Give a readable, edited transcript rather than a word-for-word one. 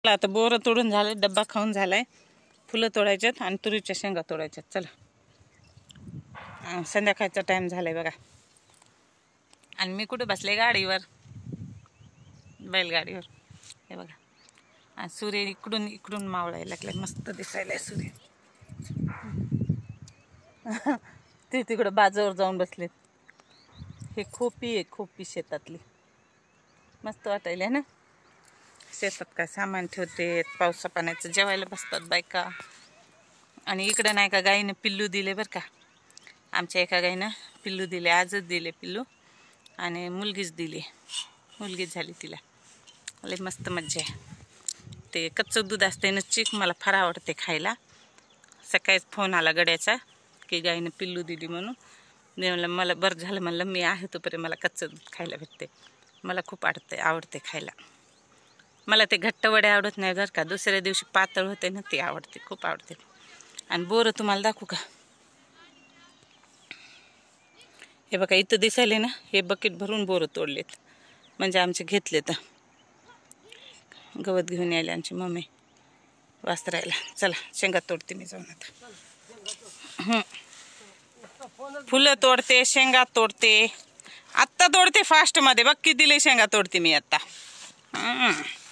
आपला आता बोरं तोडून झाले, डब्बा खाऊन झालाय, फुलं तोडायच्यात आणि तुरीच्या शेंगा तोडायच्यात. चला संध्याकाळचा टाइम झालाय बघा. आणि मी कुठे बसले? गाडीवर, बैलगाडीवर. हे बघा, आणि सूर्य इकडून इकडून मावळायला लागलाय, मस्त दिसायलाय सूर्य. ते तिकडं बाजूवर जाऊन बसलेत. हे खोपी आहे, खोपी शेतातली. मस्त वाटायला ना. शेतात काय सामान ठेवते, पावसा पाण्याचं जेवायला बसतात बायका. आणि इकडं नाही का गाईनं पिल्लू दिले बरं का. आमच्या एका गाईनं पिल्लू दिले, आजच दिले पिल्लू. आणि मुलगीच दिली, मुलगीच झाली तिला. लय मस्त मज्जा आहे. ते कच्चं दूध असते ना, चीक मला फार आवडते खायला. सकाळीच फोन आला गड्याचा की गाईनं पिल्लू दिली म्हणून. म्हणलं मला बरं झालं, म्हणलं मी आहे तोपर्यंत मला कच्चं दूध खायला भेटते. मला खूप आवडते खायला. मला ते घट्ट वडे आवडत नाही बरं का. दुसऱ्या दिवशी पातळ होते ना, ते आवडते, खूप आवडते. आणि बोरं तुम्हाला दाखवू का? हे बघा, इथं दिसायले ना, हे बकेट भरून बोरं तोडलेत, म्हणजे आमचे घेतले. तर गवत घेऊन यायला आमची मम्मी वासरायला. चला शेंगा तोडते मी जाऊन आता. फुलं तोडते, शेंगा तोडते. आत्ता तोडते फास्ट मध्ये. बघ किती दिले शेंगा तोडते मी आता.